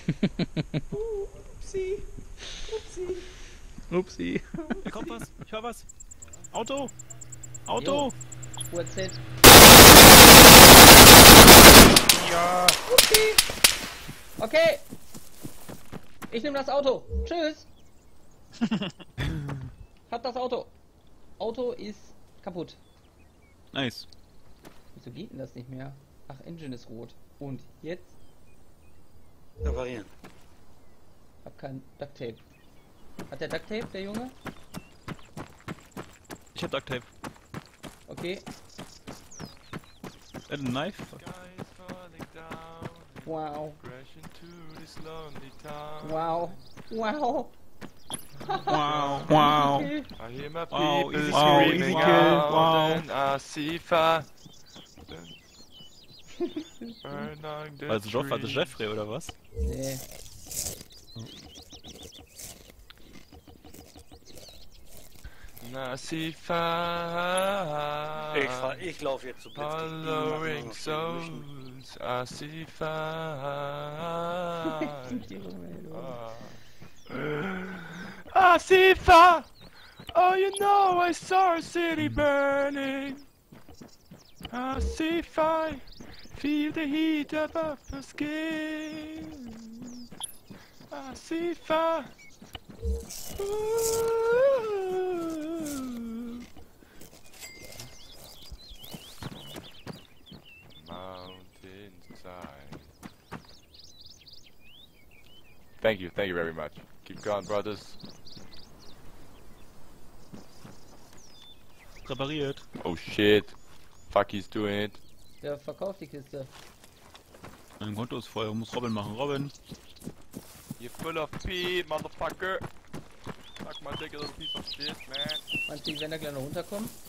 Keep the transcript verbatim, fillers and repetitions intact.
Upsi. Upsi. Upsi. Da kommt was. Ich hör was. Auto. Auto. U Z. Ja. Upsi. Okay. Ich nehme das Auto. Tschüss. Hab das Auto. Auto ist kaputt. Nice. Wieso geht denn das nicht mehr? Ach, Engine ist rot. Und jetzt? Reparieren. Hab kein Ducktape. Hat der Ducktape, der Junge? Ich hab Ducktape. Okay. Äh, ein Knife? Wow. Wow. Wow. Wow, wow. Okay. I hear my Wow, people easy kill, screaming easy out, kill, wow. and I see fire. Burning the Also, Joff, also trees. Jeffrey oder was? Nee. And I see fire. Ich, fahr- ich laufe jetzt zu Blitzkrieg. Following souls, I see fire. I see fire. Oh, you know I saw a city burning. I see fire. Feel the heat above my skin. I see fire. Ooh. Mountainside. Thank you, thank you very much. Keep going, brothers. Repariert. Oh shit. Fuck, he's doing it. Der verkauft die Kiste. Mein Konto ist voll, muss Robin machen. Robin. You full of pee, motherfucker. Fuck my dick, a little piece of shit, man. Meinst du, die werden da gleich noch runterkommen?